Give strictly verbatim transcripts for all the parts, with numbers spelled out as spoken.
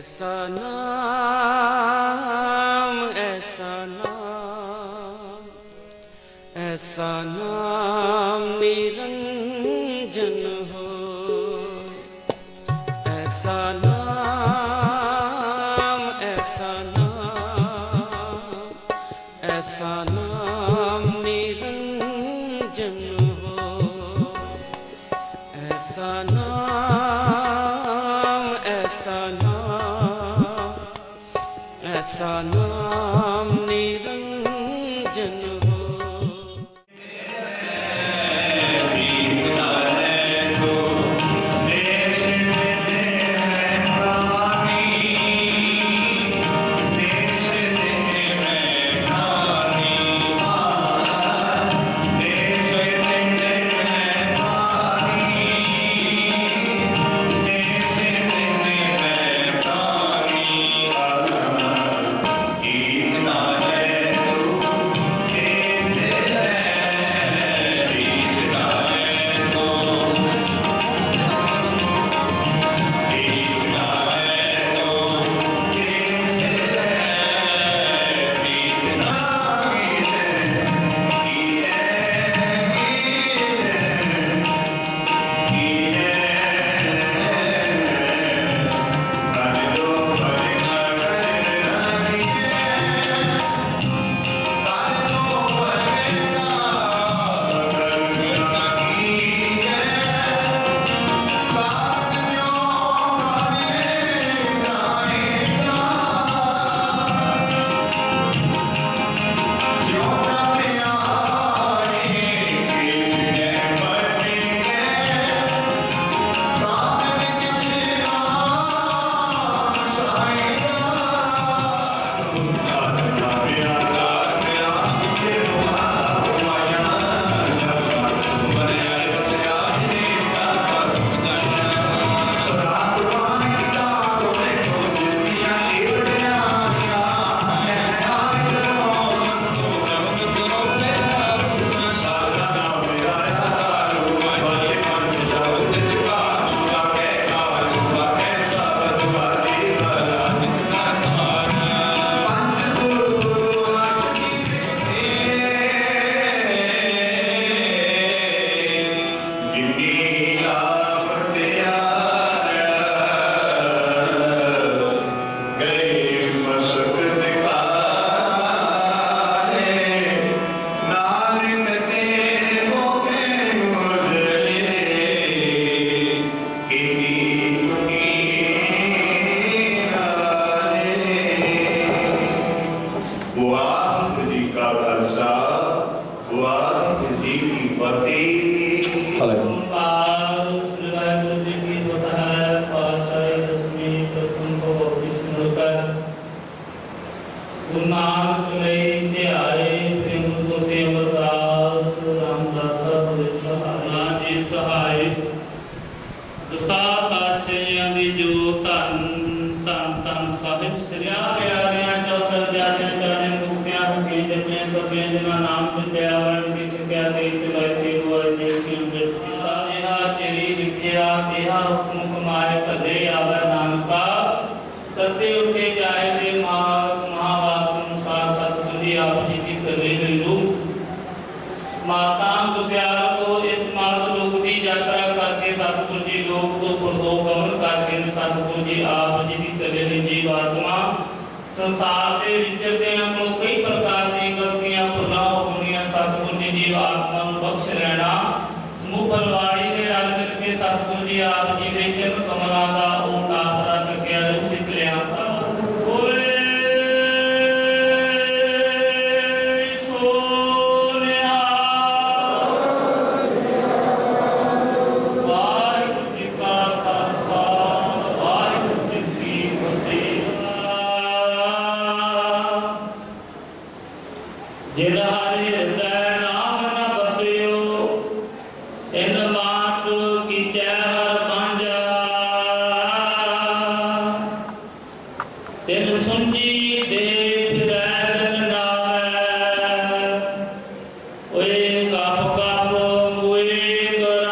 ऐसा नाम ऐसा नाम ऐसा नाम निरंजन हो, ऐसा नाम ऐसा नाम ऐसा नाम निरंजन हो, ऐसा नाम ऐसा नाम ऐसा नाम निरंजन हो।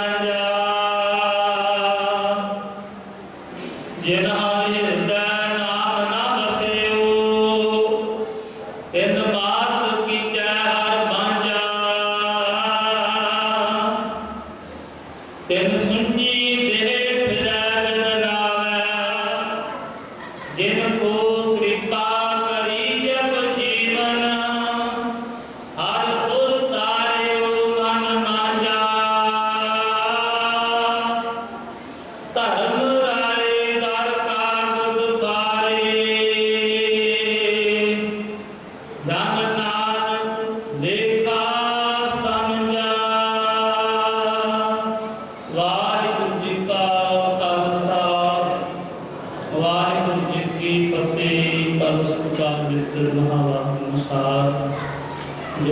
जिन हरि हृदय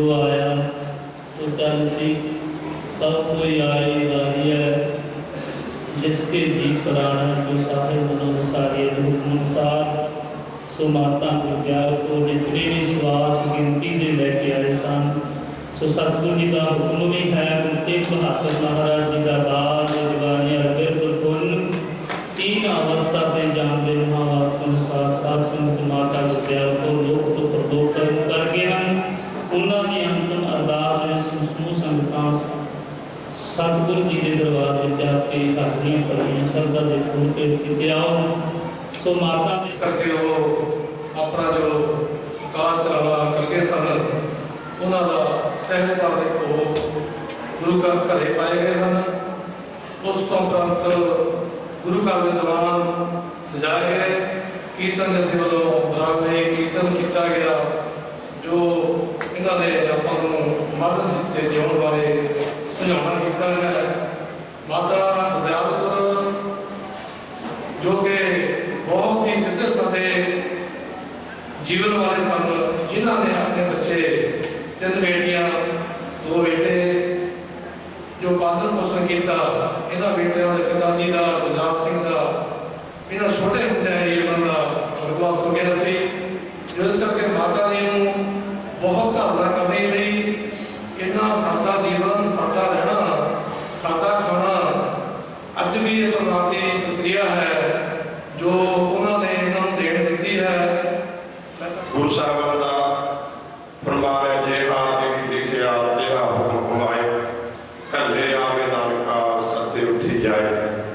जो आया सो चल सी, सब कोई आई वारी है, जिसके जी प्राण जो सारे मनो सारे अनुसार। सो माता विद्या को जितने भी श्वास गिनती में लेके आए सन, सो सतगुरु जी का हुक्म भी है। तेग बहादुर महाराज जी का बाल जवानी बिल्कुल फुल तीन अवस्था पे जानते महावाक्य अनुसार सात संत माता विद्या को लोक तो प्रदोष कर्म करके हम उन्होंने अंतिम अरदास समूह संगतां सतगुरु जी के दरबार में जाके अपनी पढ़ियां शब्दा दे फूल के किते आओ। सो माता ने करके वो अपना जो काज चलावा करके सन उन्हों का सहजता देखो गुरु का घरे पाए गए हैं। उस तो उपरंत गुरु का विद्वान सजाए गए, कीर्तन जैसे वालों राग में कीर्तन किया गया जो इन्होंने अपन मरण के जीवन बारे सुझाव किया है। माता दयालपुर जो कि बहुत ही सीधे साधे जीवन वाले सन, जिन्होंने अपने बच्चे तीन बेटियां दो बेटे जो पालन पोषण किया, इन्होंने बेटियों के पिताजी का गुरदास सिंह का इन्होंने छोटे होंगे ये बंदा स्वर्गवास हो गया सी, जो इस करके माता जी को बहुत धारणा करने लई इन्ना सादा जीवन सादा रहना सादा खाना अज भी एक प्रकार की प्रक्रिया है जो उन्होंने इन्होंने देन दी है। गुरु साहब का फरमान है जे हाथ लिखिया तेरा हुक्म कमाए, कल्ले आवे नानका सत्य उठी जाए।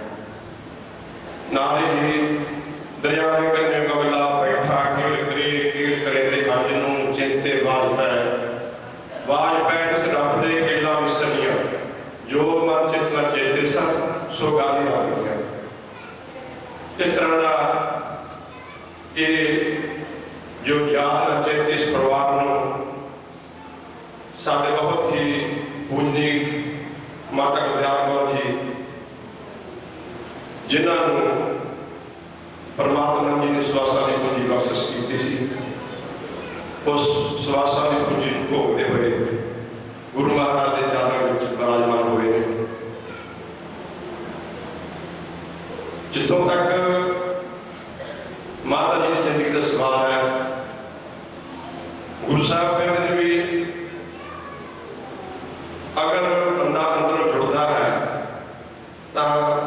नारी दरिया में कन्ने कबला बैठा कील करे कील करे ते अंज नूं चिंते बाज पै बाज पै तिस रब दे केला विसरिया, जो मन चित न चेते सन सो गाली आ गई। इस तरह का ये जो याद रचे इस परिवार को साढ़े बहुत ही पूजनीक माता गुरदयाल कौर जी जिन्होंने परमात्मा जी ने स्वासा की पूंजी बख्शिश की सी, उस स्वासा की पूंजी भोगते हुए गुरु महाराज के चरणों में विराजमान हुए। जितों तक माता जी की जिंदगी का सवाल है, गुरु साहब कहते भी अगर बंदा अंदरों जुड़ता है तो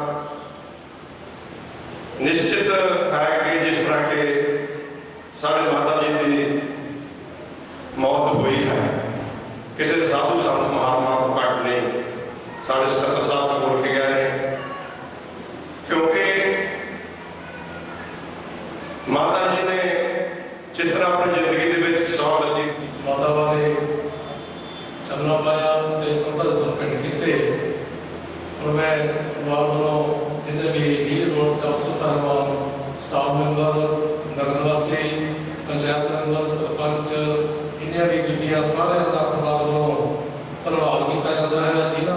निश्चित है कि जिस तरह के साढ़े माता जी की मौत हुई है, किसी साधु संत महात्मा को घट नहीं साढ़े सत्तर साल तक बोल के गए हैं, क्योंकि माता जी ने जिस तरह अपनी जिंदगी के सौ बजे माता वाले चलना पाया तो संबंध पिंड किते और मैं वालों जितने भी हील रोड दफ्तर साहबान स्टाफ मेंबर नगरवासी पंचायत मेंबर सरपंच इन्हें भी बीबियां सारे का वालों प्रभाव किया जाता है जिन्हें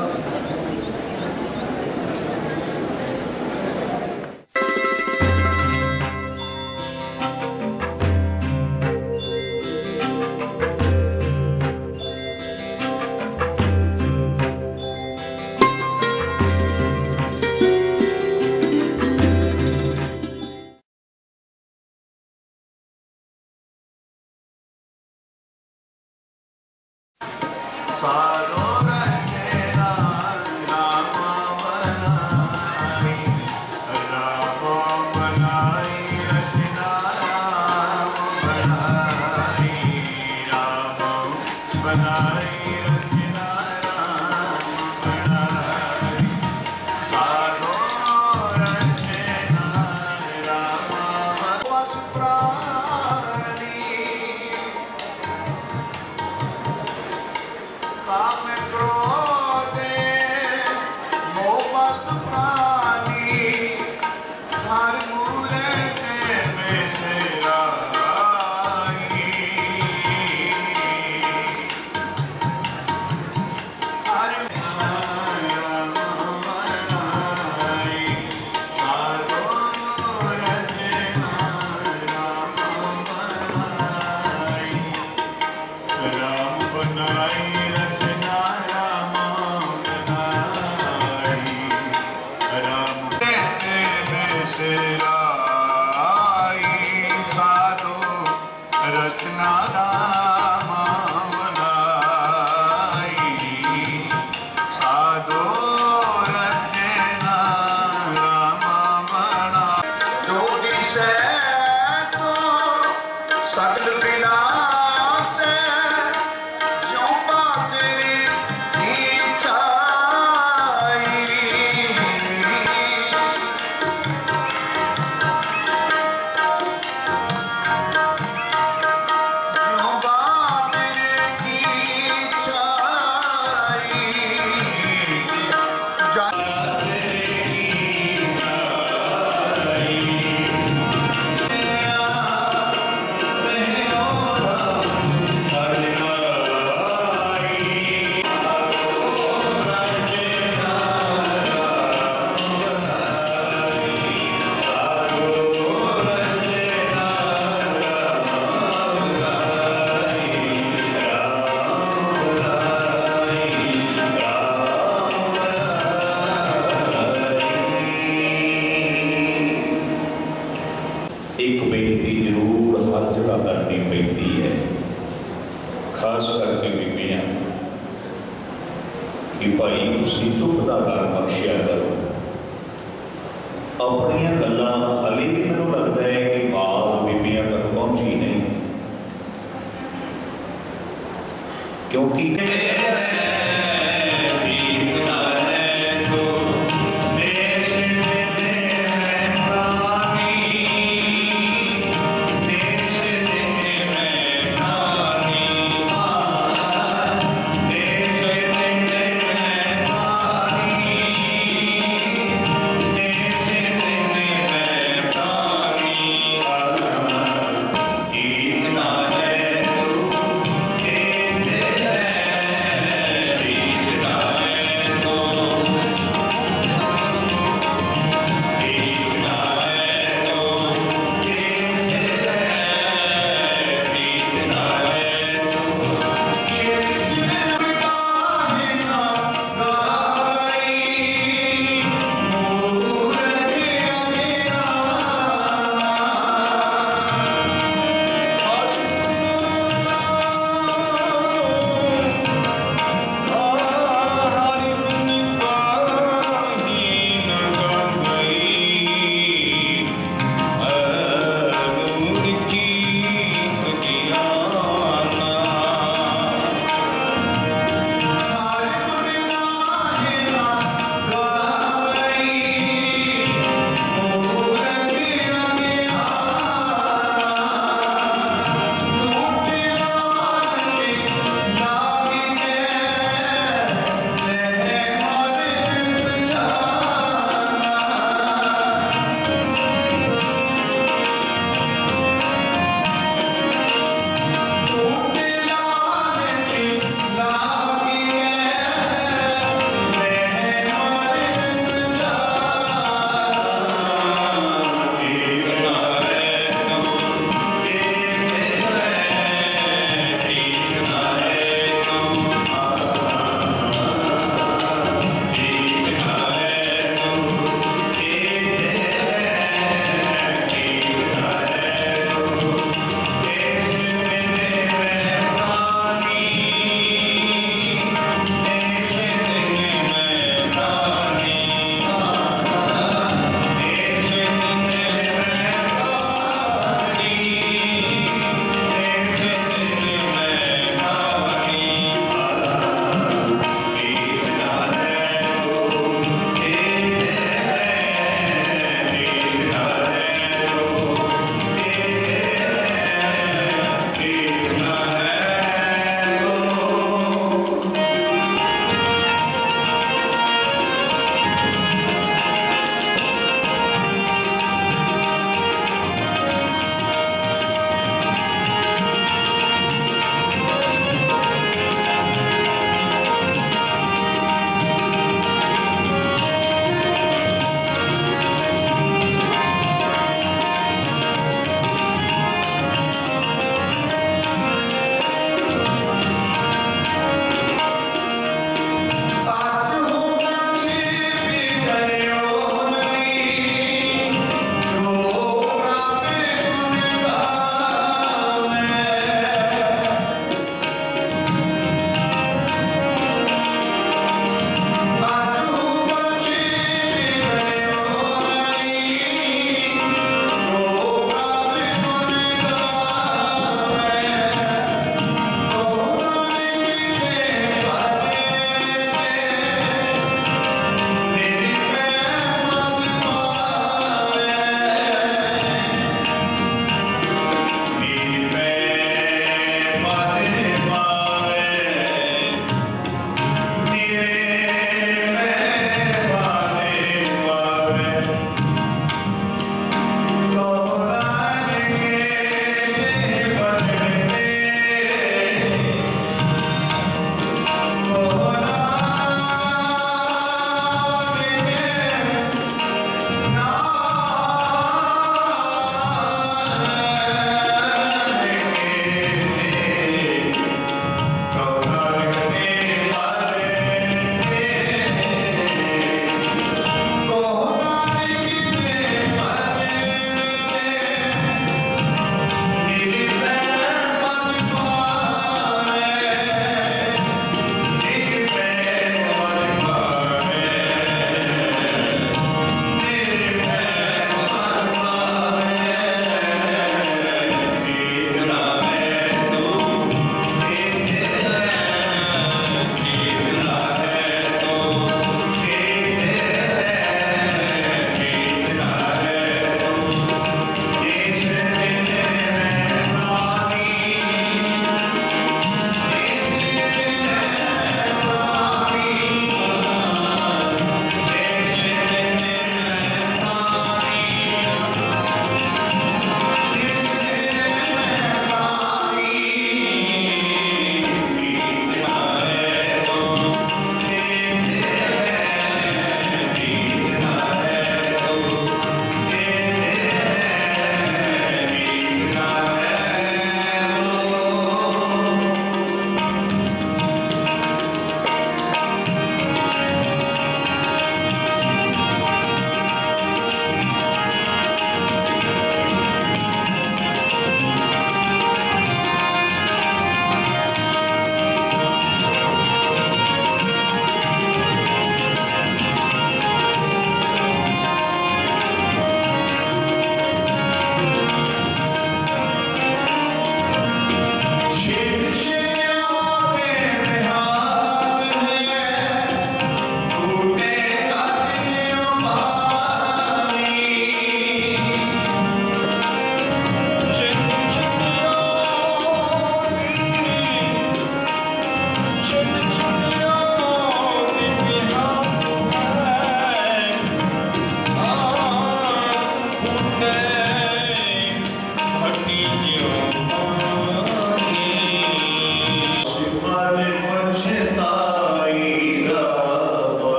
बीबियां कि भाई तुसीं चुप दा घर बख्शिया करो। अपनियां गल्लां हाली भी मैनूं लगता है कि बात बीबियां तक पहुंची नहीं, क्योंकि Amen.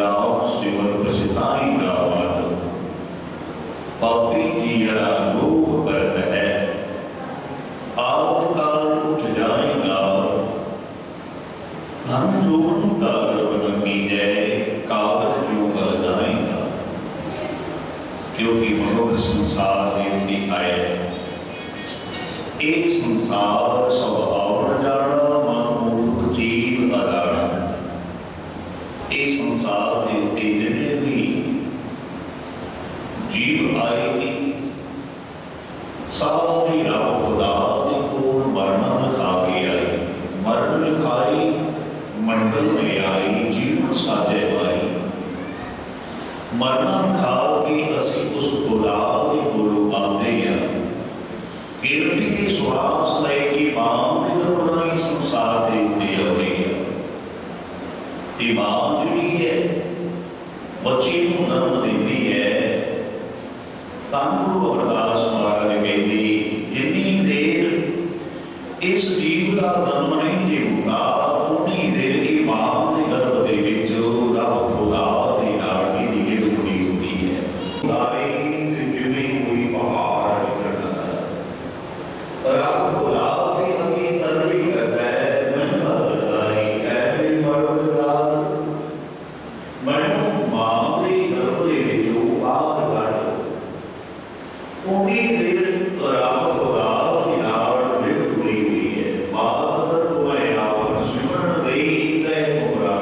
जाओ सिमर पछताई गावन पापी जीड़ा लोभ करत है आप काल उठ जाएगा हम लोगों का गर्व न कीजिए कागज क्यों कर जाएगा क्योंकि मनुष्य संसार में आए एक संसार स्वभाव जाना मन जीव अजाना इस संसार के जितने भी जीव आएगी सारी रब खुदा की कोण मरना लिखा के आई मरण लिखाई मंडल में आई जीवन साजे आई मरना खा के असी उस बुला के गुरु आते हैं गिरती की श्वास लेके मां बनाई संसार के उत्ते आते हैं मां जी है बच्ची को जन्म देती है तांगुरु अरदास महाराज कहती जितनी देर इस जीव का जन्म नहीं होगा उतनी देर की मां के गर्भ के विच रब खुदा की नाड़ी की गिर जुड़ी होती है गाय जिवें कोई पहाड़ निकलता है रब खुदा की हकीकत भी करता है मैं बदलता नहीं है मेरी मर्दगार मनु मां के गर्भ के विचों आग काट उन्हीं देर रब खुदा की नाड़ में जुड़ी हुई है बात कर तुम्हें आप सिमरन गई तय गुमरा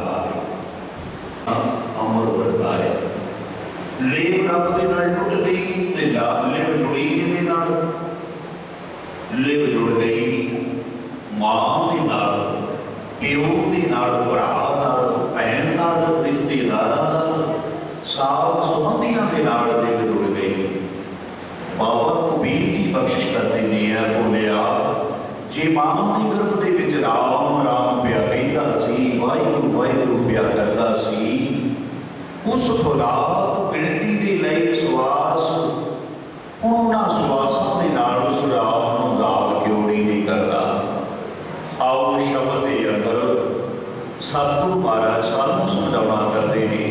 अमर वर्ताए लेव रब के नाल टुट गई ते लेव जुड़ी किहदे नाल लेव जुड़ गई मां के नाल प्यो के नाल भरा नाल भैन नाल रिश्तेदारां नाल साग संबंधियां के नाल लेव जुड़ गई बाबा कबीर की बख्शिश करते हैं बोलिया जे मां के गर्भ के विच राम राम पिया कहता सी वाहिगुरू वाहिगुरू पिया करता सी उस खुदा गिणती के लिए सुवास उन्होंने सुवासां के नाल उस राम नूं राम क्यों नहीं करता आओ शब्द के अंदर सतगुरु महाराज सानू समझाउणा करते हैं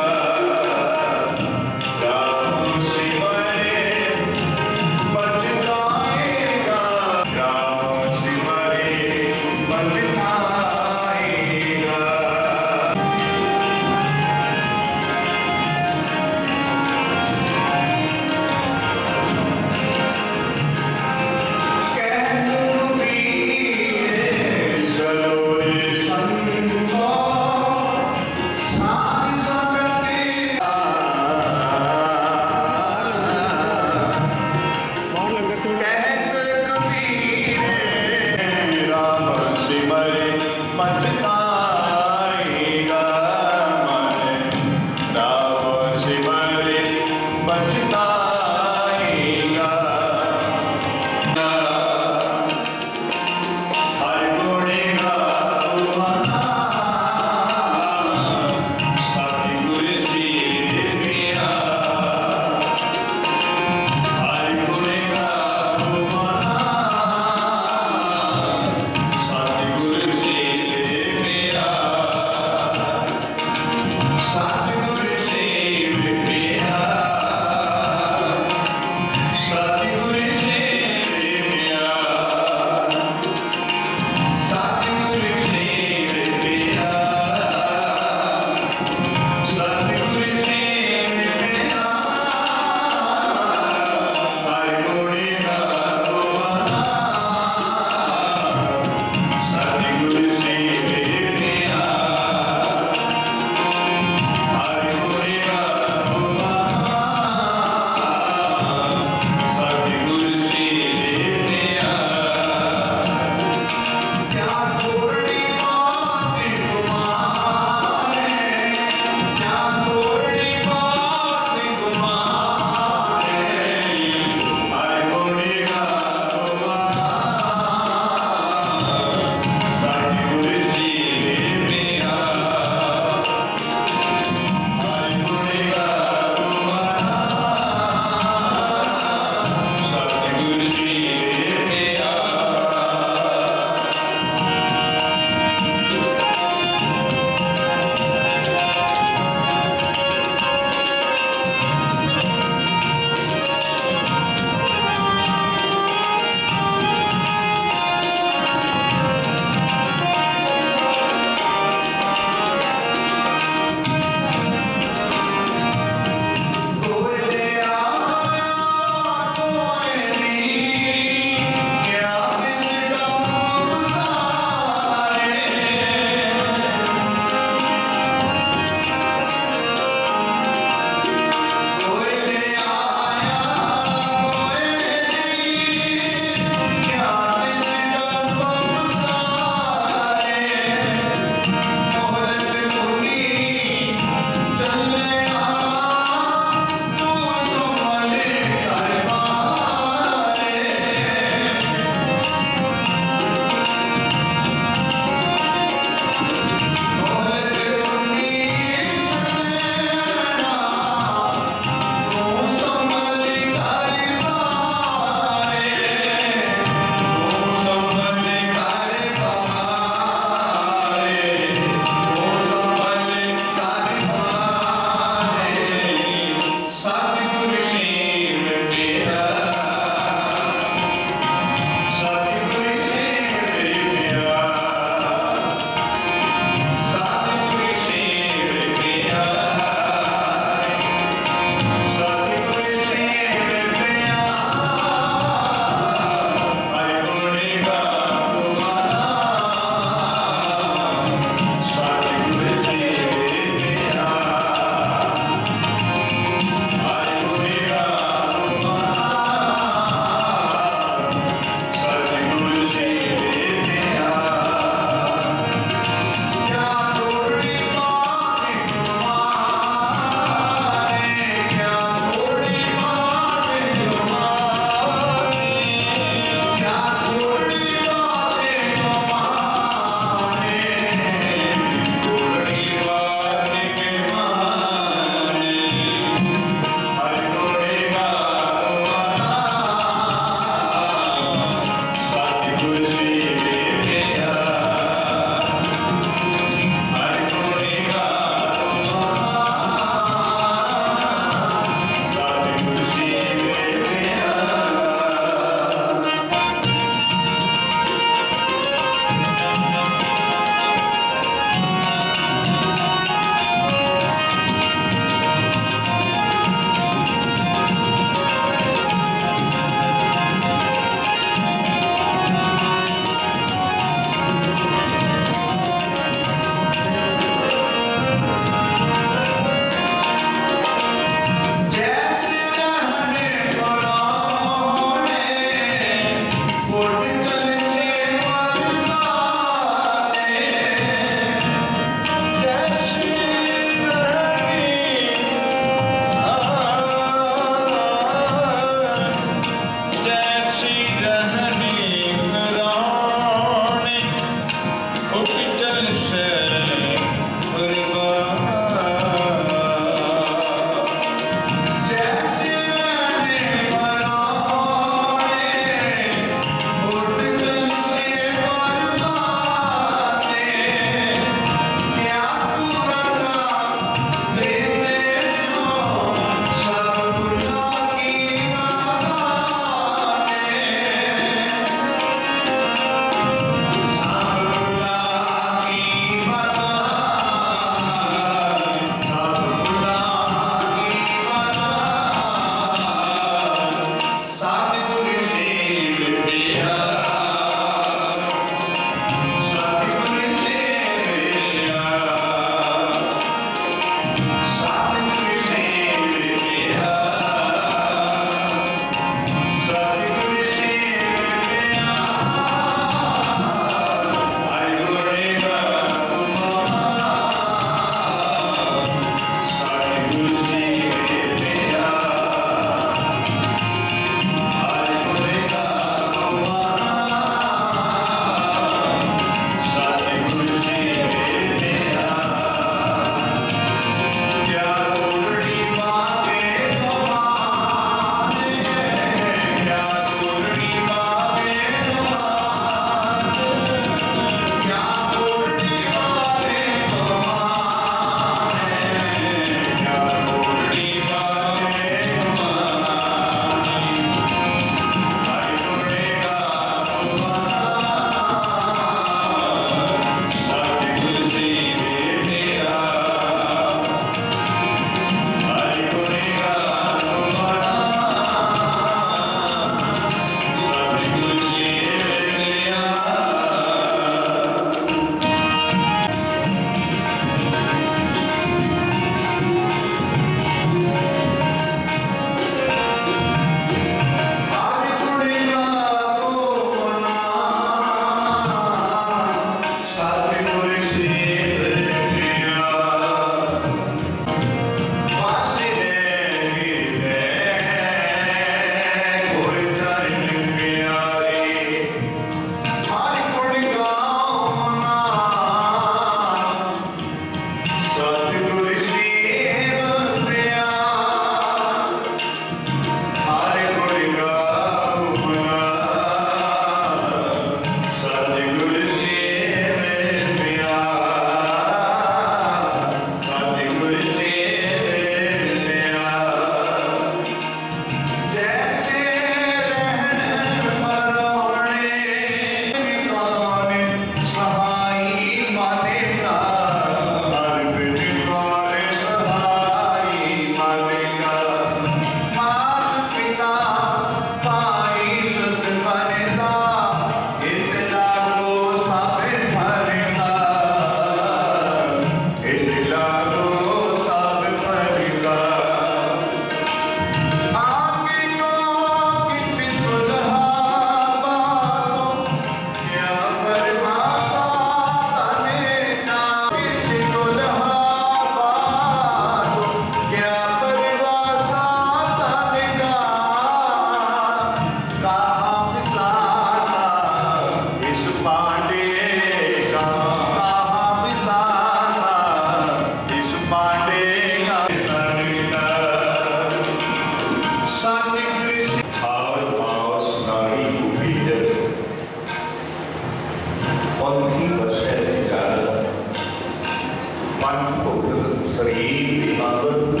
पंच भौतिक शरीर के अंदर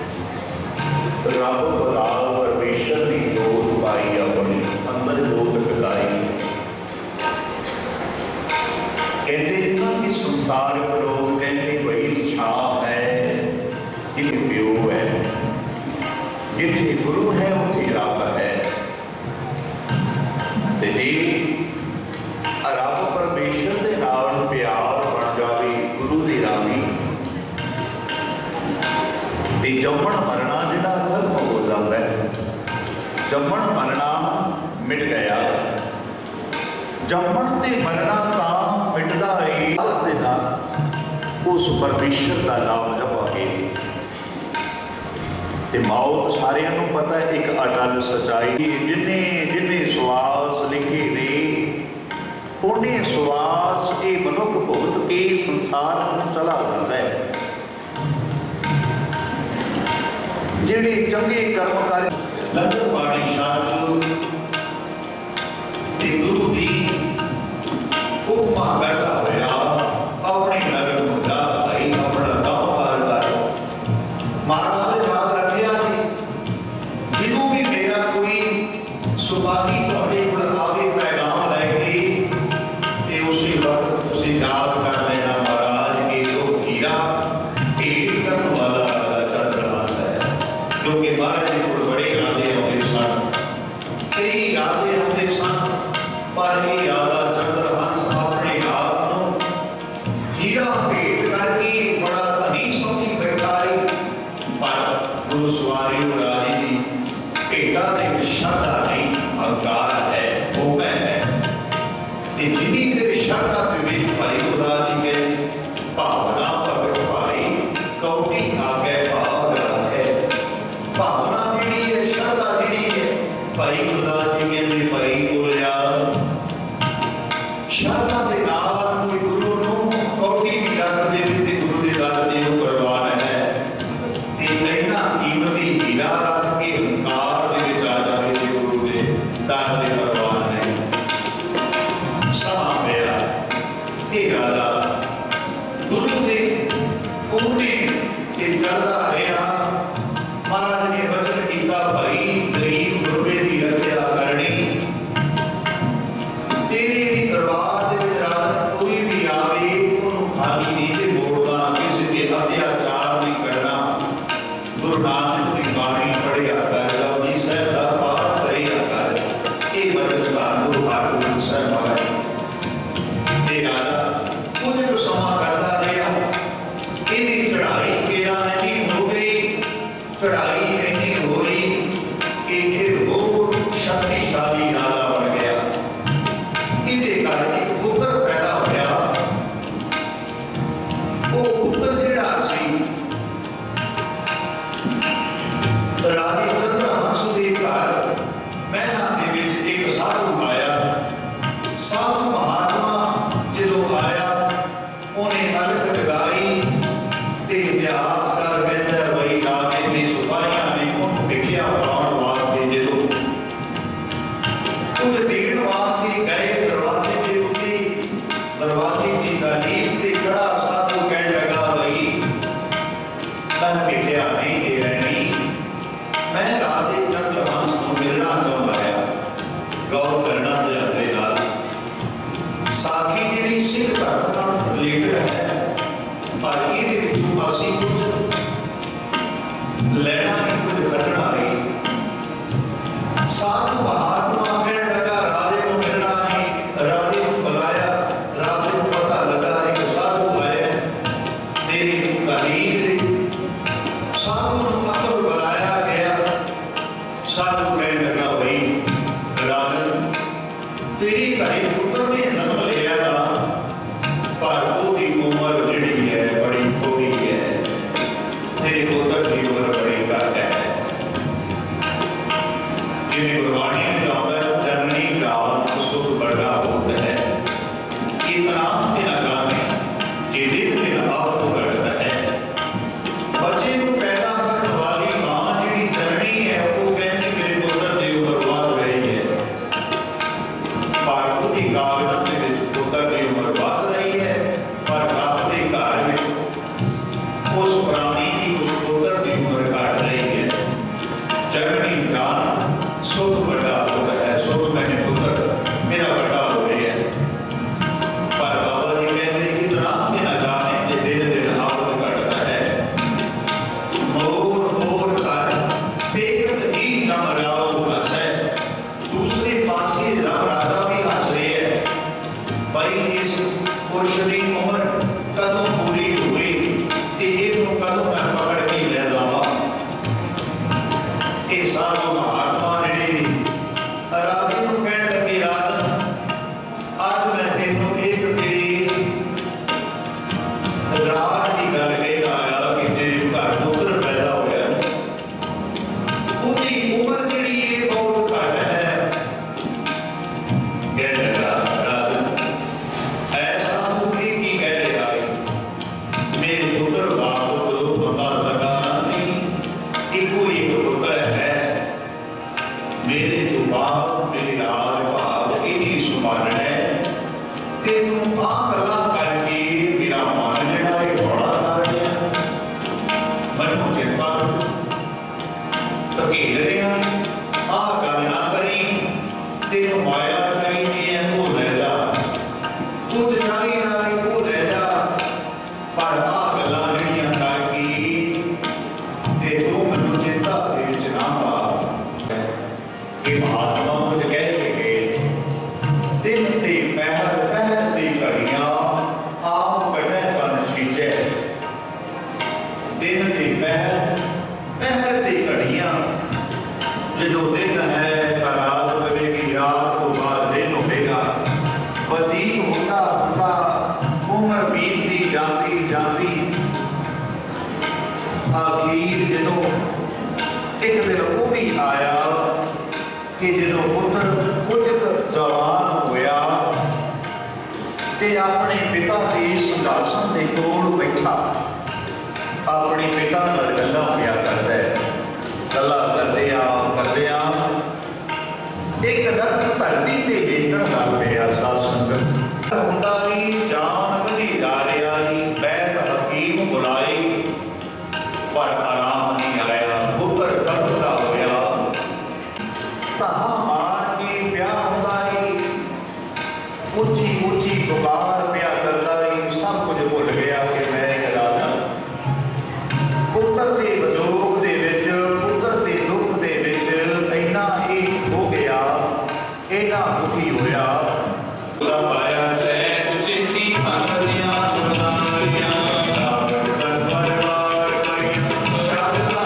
रब खुदा परमेश्वर की जोत पाई अपनी अंदर जोत टिकाई। कहते ना कि संसारिक लोग कहते वही छाप है कि प्यो है, जिथे गुरु है उथे रब है। रब परमेश्वर के नाल प्यार बन जाए गुरु की रावी ते जम्मण मरना जिहड़ा खत्म हो जाता है। जम्मण मरना मिट गया। जम्मण ते मरना तां मिटदा है उस परमेश्वर का नाम जपांगे ते मौत सारिਆਂ ਨੂੰ पता है एक अटल सच्चाई। जिन्हें जिन्हें सुआस लिखे ने उन्हें सुआस ये मनुख भुगत के संसार में चला जाता है। जिहड़े चंगे कर्म कर नगर पानी शास्त्र गुरु की उपमा करता होया अपनी नगर मुद्रा भाई अपना गाँव पार कर महाराज याद रखिया जी जो भी मेरा कोई सुपारी थोड़े आगे पैगाम लैके ते उसी वक्त उसे याद कर लेना महाराज के तो हीरा भेंट करने वाला चंद्रहास है। क्योंकि महाराज को बड़े राजे होते सन, कई राजे होते सन, पर ये राजा चंद्रहास अपने आप को हीरा भेंट करके बड़ा धनी समझी बैठा है। पर गुरु सवारी राजे की भेटा के श्रद्धा नहीं अहंकार है, मोह है। जिनी तेरी श्रद्धा के बीच भाई खुदा जी के भावना प्रगट भाई कौटी आगे भाव है। भावना जी है, श्रद्धा जी है भाई खुदा जी के भाई बोलिया श्रद्धा के नाल कोई गुरु नूं कौटी भी रख दे ते गुरु दे दर ते ओह परवान है। ते इन्ना कीमती हीरा रख के हंकार दे विच आ जावे ते गुरु दे दर ते परवान है। समा मेरा ये राजा गुरु दे पूरे के चलता रहा। महाराज ने वचन किया भाई गरीब गुरबे की रक्षा करनी। तेरे भी दरबार दे विच राजन कोई भी आवे उन्होंने खाली नहीं ते मोड़ना, किसी के अत्याचार नहीं करना। गुरु नानक की बाणी पढ़िया कर, लवजी साहब का पाठ करिया कर। ये वचन का गुरु हरगोबिंद साहब महाराज ते राजा कुछ तो समा करता रहा। इहदी चढ़ाई केरा नहीं हो गई, चढ़ाई इतनी हुई कि यह बहुत शक्तिशाली राजा बन गया। इसे कारण एक पुत्र पैदा होया। वो पुत्र जिहड़ा सी राजे चंद्रहास दे घर महलां दे विच एक साधु आया। साधु महात्मा जो आया उन्हें अलग जगाई ते इतिहास कर कहता वही राजे की सिपाहियां ने उन्हें लिखिया पढ़ाने वास्ते जो उन्हें देखने वास्ते गए। दरवाजे के उत्ते दरवाजे की तारीफ से खड़ा साधु कहने लगा भाई मैं मिलिया नहीं दे रही, मैं राजे चंद्रहास को मिलना चाहता है। गौर करना चाहते नाल साखी जी सिख धर्म नाल रिलेटेड है, पर ये पिछू असी कुछ लेना नहीं कुछ करना नहीं। साधु महात्मा कहने लगा राजे को मिलना नहीं। राजे को बुलाया, राजे को पता लगा एक साधु आए मेरी तारीफ। साधु को पत्र बुलाया गया। साधु कहने लगा भाई राजन तेरी भाई पुत्र ने जन्म लिया था, पर उसकी उम्र जिहड़ी है बड़ी थोड़ी है। तेरे पुत्र की उम्र बड़ी घट है। जिन्हें गुरबाणी में आता है जननी काल सुख बड़ा होता है। इतना के लगाने जिदे दिन आप घटता है। बच्चे को पैदा करने वाली मां जिहड़ी जननी है वो कहती मेरे पुत्र की उम्र बढ़ रही है, पर उसकी उस प्राणी की, उस पुत्र की उम्र काट रही है। जगनी जान सुख बड़ा होता है, सुख मैंने पुत्र मेरा बड़ा हो रही है। पर बाबा जी कहते हैं कि राम के न जाने के दिन दिन आपको कटता है। मोर मोर कर पेट ही नम राव हस है। दूसरे पासे राम राजा भी हंस रही है। भाई इस पुरुष की उम्र कदों पूरी हुई कि इनू कदों मैं पकड़ के ले जावा। ये साधु महात्मा ने राजे को कहने लगे, राजन आज मैं तेनों एक तेरी राज की गल कह आया कि तेरे घर पुत्र पैदा होया। उसकी उम्र जी बहुत घट है। कह लगा राजन ऐसा तुझे की कह रहा है, मेरे पुत्र बाप को पता लगाना नहीं, इको एक पुत्र है। मेरे तो बाप मेरे राज भाग इन्हीं सुमान है। तेनू आ गल्लां करके मेरा मन जिहड़ा है बड़ा कर गया। मनु किरपा धकेल रहा, आ गल ना करी, तेनू माया चाहिए है वो ले जा, कुछ चाहिए है वो ले जा। पर आ गल्लां जिहड़ियां करके ते तू मैनू चिंता दे विच ना पा। कि महात्मा मुझे कह के गए, दिन ते पहर पहर दी घड़ियां आप कटे कन सींचे। दिन ते पहर पहर दी घड़ियां, जो दिन है रात बनेगी, रात को बाद दिन होगा। वतीत होता होता उम्र बीतती जाती जाती आखिर जो एक दिन वो भी आया कि जो पुत्र कुछ जवान होया ते अपने पिता के सिंहासन के कोल बैठा अपने पिता नाल गल्लां होया करदा है। गल्लां करदे आ करदे आ एक रख धरती से लेकर लग पिया। साध संगत हुंदा ही जान कदी जा रहा ही, बैद हकीम बुलाए पर आराम नहीं आया। पुत्र कटदा होया तां मार के प्या हुंदा ही, ऊंची ऊंची पुकार प्या करदा ही। सब कुछ भुल गया कि मैं एक राजा। पुत्र के विजोग दे विच, पुत्र के दुख दे विच इन्ना ही हो गया, इन्ना दुखी होया। पाया सैफ सिद्धि अंतरियां गुरदारियां रावण कर परवार पाइयां।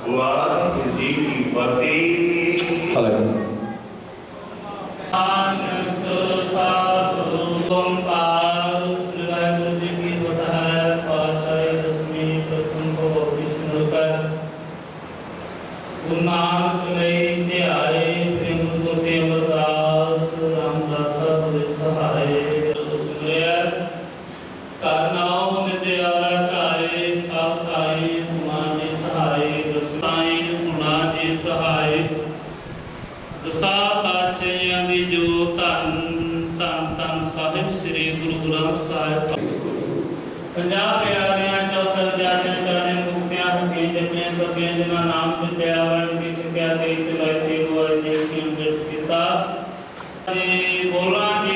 वाहिगुरू जी की फतेह। नानक साधु ओंकार श्री वाहिगुरू जी की बधाई। पातशाही दसवीं प्रथम को विष्णु कर गुरु नानक लई ध्याए प्रेम गुरु अमरदास रामदास गुरु सहाय। करनाओ नित्याला काए साथाई गुणाजी सहाय। दसवाई गुणाजी सहाय। दसा पातशाहियां दी जो धन धन धन साहिब श्री गुरु ग्रंथ साहिब। पंजाब प्यारियां चौसठ जातियां चारे मुक्तियां हकीं जपियां तपियां जिन्हां नाम जपिया वर्ण की सिक्ख्या दे चलाई सी गुआई जी की अमृत पिता जी बोला जी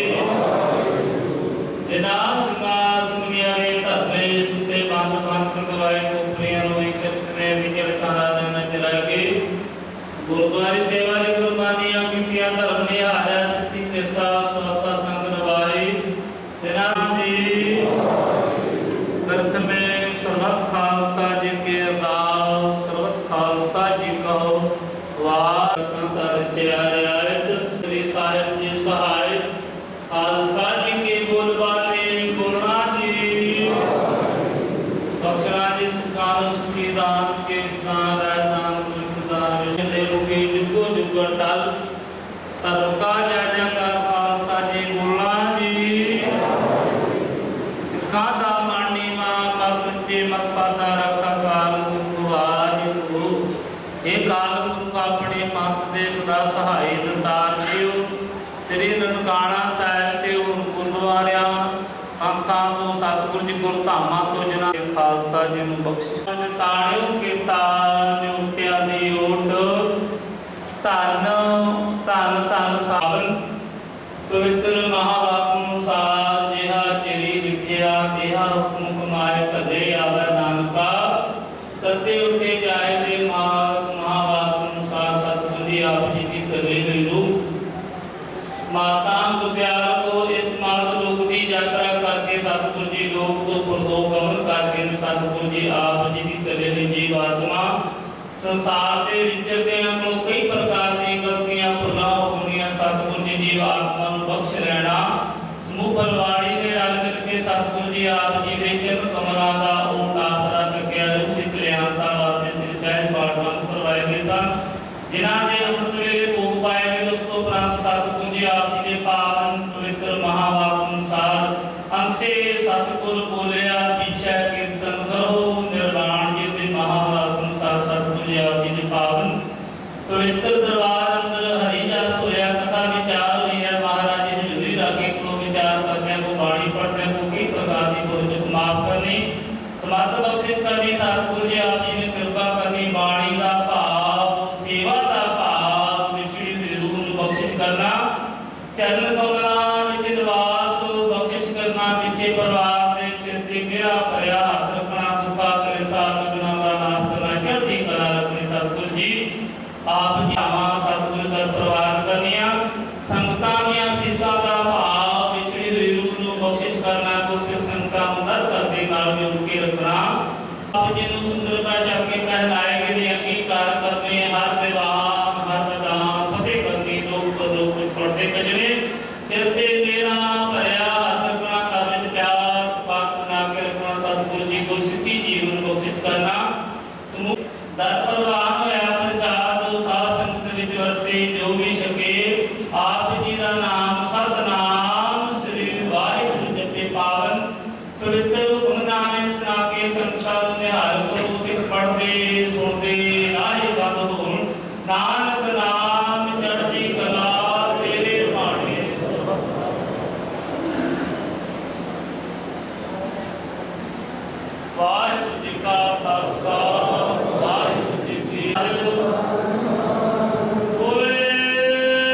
जिना सिंहासन गियारे धर्मे सुते बंद बंद करवाए कोपरियां रोई चरखने निकल तारा देना चला के गुरुद्वारे सेवा दी कुर्बानियां कीतियां धर्म निहारा सिद्धि केसा स्वासा संग नवाई जिना जी ग्रंथ में सर्वत खालसा जी के अरदास सर्वत खालसा जी कहो वाह श्री साहिब जी सहाय। खालसा जी के बोलबाले बोलना जी बख्शना जी सकाल सुखी दान के स्नान दान दान विषय के जुगो जुगो टल तरका जाजा कर खालसा जी बोलना जी सिखा दा मानी मां मत चे मत पाता रखा काल गुरुवाज को हे काल गुरु का अपने पंथ दे सदा सहाय दतार जियो। श्री ननकाना साहिब ते गुरुद्वारिया पंथां तो सतगुरु जी गुरधामां तो जिन्हां ने खालसा जी नूं बख्शिश ताणियों के ताणियों उत्या दी ओट धन धन धन सावन पवित्र महावाक्य अनुसार जिहा चिरी लिखिया तिहा हुक्म कमाए कदे आवे नानका सत्य उठे जाए दे महावाक्य अनुसार सतगुरु जी आप जी की करे हुई रूप माता गुरद्याल को इस मार्ग लोक की यात्रा करके सतगुरु जी लोक को पुरदो गमन करके सतगुरु जी आप जी की करे हुई जीवात्मा संसार के विचरते को कई प्रकार की गलतियां भुलां होनियां सतगुरु जी जीवात्मा ਨੂੰ बख्श लेना समूह परवाड़ी ने रल मिल के सतगुरु जी आप जी ਦੇ ਚਰਨ ਕਮਲਾਂ ਦਾ ਓਟ ਆਸਰਾ ਤੱਕਿਆ ਰੂਪ ਦੀ ਕਲਿਆਣਤਾ ਵਾਸਤੇ ਸ੍ਰੀ ਸਹਿਜ ਪਾਠ ਨੂੰ ਕਰਵਾਏ ਗਏ ਸਨ ਜਿਨ੍ਹਾਂ ਦੇ ਅੰਮ੍ਰਿਤ ਵੇਲੇ ਭੋਗ ਪਾਏ ਗਏ ਉਸ ਤੋਂ ਉਪਰੰਤ ਸਤਿਗੁਰੂ ਜੀ ਆਪ ਜੀ ਦੇ ਪਾਵਨ ਪਵਿੱਤਰ ਮਹਾਵਾਕ ਅਨੁਸਾਰ ਅੰਤੇ ਸਤਿਗੁਰ ਬੋਲਿਆ ਪਿਛੈ ਕੀਰਤਨ ਕਰੋ ਨਿਰਵਾਣ ਜੀ ਦੇ ਮਹਾਵਾਕ ਅਨੁਸਾਰ ਸਤਿਗੁਰੂ ਜੀ ਆਪ ਜੀ ਦੇ ਪਾਵਨ ਪਵਿੱਤਰ ਦਰਬਾਰ ਅੰਦਰ ਹਰੀ ਜਸ ਹੋਇਆ ਕਥਾ ਵਿਚਾਰ ਹੋਈ ਹੈ ਮਹਾਰਾਜ ਜੀ ਹਜ਼ੂਰੀ ਰਾਗੇ ਕੋਲੋਂ ਵਿਚਾਰ ਕਰਦਿਆਂ ਕੋ ਬਾਣੀ ਪੜ੍ਹਦਿਆਂ ਕੋ ਕਈ ਪ੍ਰਕਾਰ ਦੀ ਭੁੱਲ ਚੁੱਕ ਮਾਫ ਕਰਨੀ ਸਮਤ ਬਖਸ਼ਿਸ਼ ਕਰਨੀ ਸਤਿਗੁਰੂ ਜੀ ਆਪ ਜੀ ਨੇ ਕਿਰਪਾ ਕਰਨੀ ਬਾਣੀ ਦਾ ਭਾਵ सेवा का भाव विचड़ी हुई रूह ਨੂੰ बख्शिश करना चरण कमलां विच निवास बख्शिश करना पिछे परिवार दे सिर ते मेरा भरिया हथ रखना दुखा करे साथ गुनाह दा नाश करना चढ़दी कला रखनी सतगुरु जी आप जावा सतगुरु दर प्रवान करनिया संगतां दियां सीसां दा भाव विचड़ी हुई रूह ਨੂੰ बख्शिश करना को सिर संगतां ਨੂੰ दर करदे नाल जोड़ के रखना आप जी ਨੂੰ सुंदर पहचान के पहनाए गए अंगीकार करने हर दीवान हर मैदान फतेह करनी लोक लोक पढ़ते कजने सिर ते मेरा भरिया हथ रखना घर विच प्यार पाक बना के रखना सतगुरु जी को सिद्धि जीवन बख्शिश करना समूह दर परवान होया प्रसाद साध संगत विच वरते जो भी सके आप जी दा नाम सतनाम श्री वाहिगुरू जपे पावन पवित्र गुरनामे सुना के संसार निहाल करो सिख पढ़दे सुनदे राहे बंद होन नानक नाम चढ़दी कला तेरे बाणे वाहिगुरू जी का खालसा वाहिगुरू जी की फतेह। बोले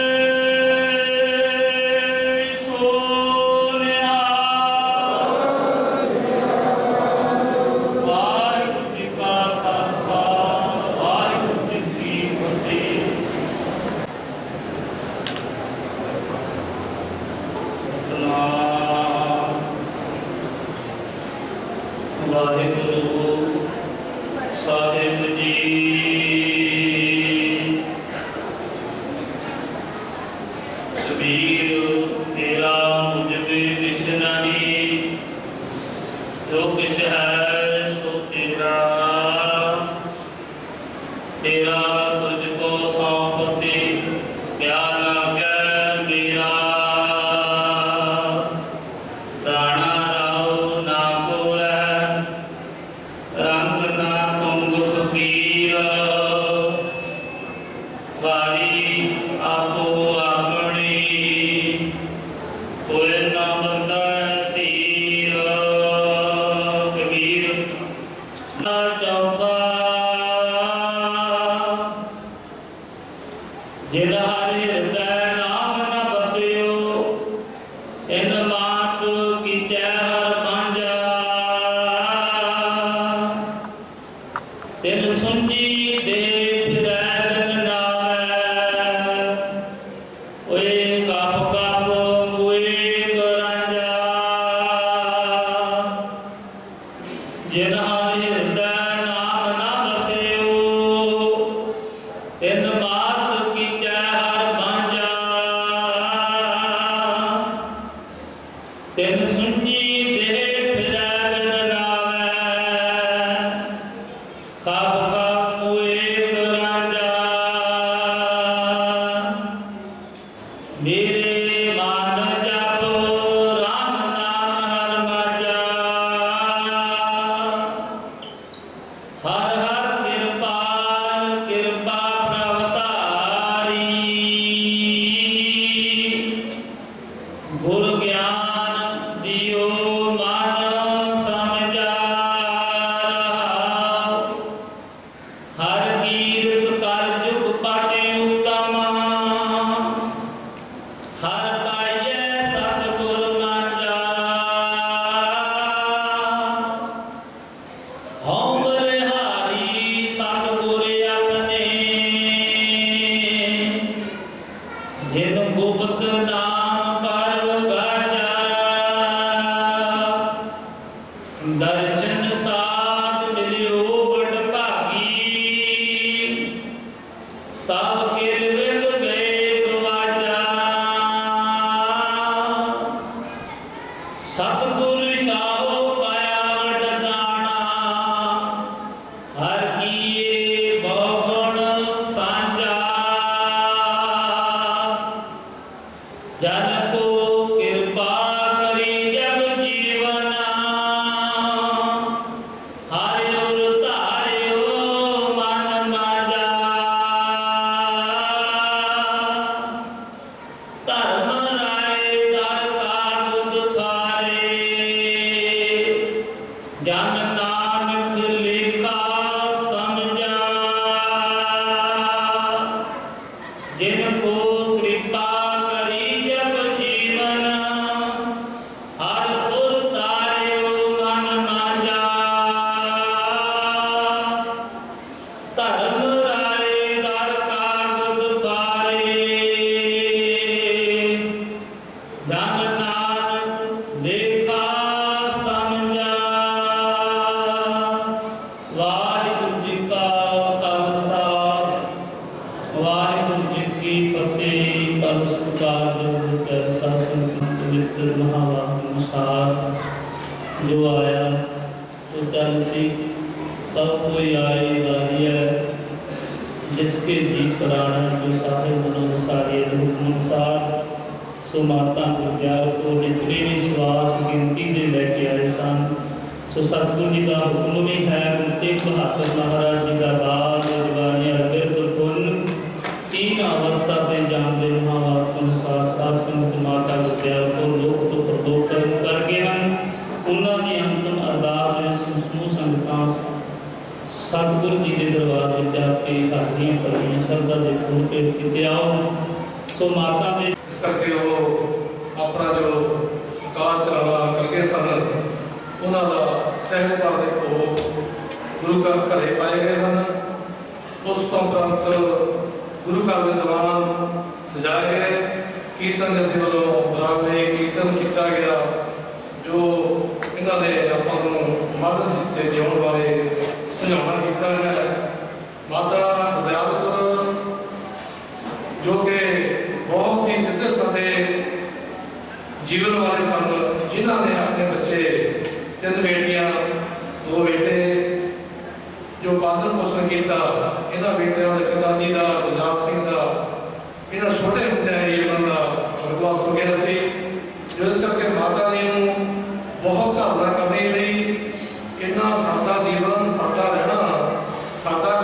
ਇਹਨਾਂ ਬੇਟਿਆਂ ਦੇ ਪਿਤਾ ਜੀ ਦਾ, ਗੁਰਦਾਸ ਸਿੰਘ ਦਾ, ਇਹਨਾਂ ਛੋਟੇ ਹੁੰਦਿਆਂ ਹੀ ਉਹਨਾਂ ਦਾ ਵਰਗਵਾਸ ਹੋ ਗਿਆ ਸੀ। ਜੋ ਇਸ ਕਰਕੇ ਮਾਤਾ ਜੀ ਨੂੰ ਬਹੁਤ ਧਾਰਨਾ ਕਰਨੀ ਲਈ ਇਹਨਾਂ ਸਾਦਾ ਜੀਵਨ, ਸਾਦਾ ਰਹਿਣਾ, ਸਾਦਾ